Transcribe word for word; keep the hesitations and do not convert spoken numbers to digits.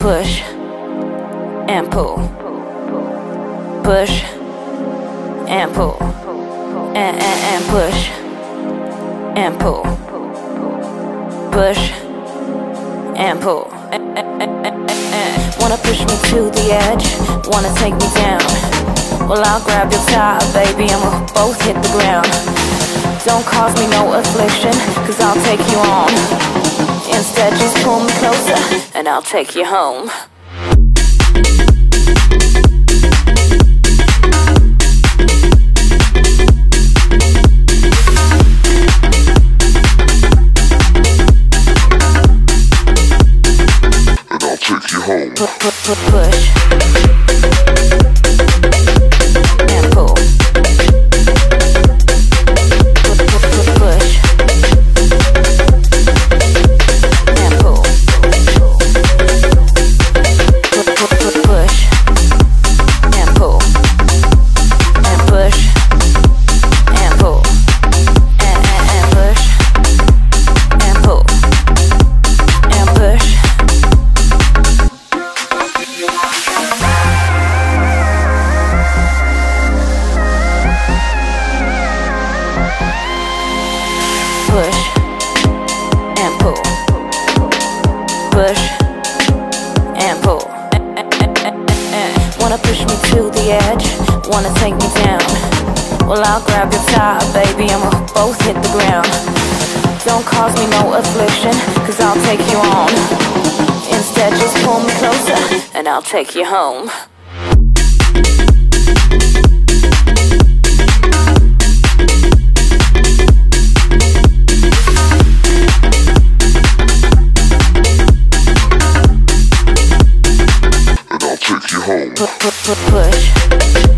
push and pull, push and pull, and, and, and push and pull, push and pull. Wanna push me to the edge, wanna take me down. Well, I'll grab your tie, baby, and we'll both hit the ground. Don't cause me no affliction, cause I'll take you on. Instead, just pull me closer, and I'll take you home. And I'll take you home. Push and pull. Push and pull. Push and pull. And push and pull. And, and, and push and pull. And push. Push and pull, push and pull. Wanna push me to the edge, wanna take me down. Well, I'll grab your tie, baby, and we'll both hit the ground. Don't cause me no affliction, cause I'll take you on. Instead, just pull me closer, and I'll take you home. And I'll take you home. Push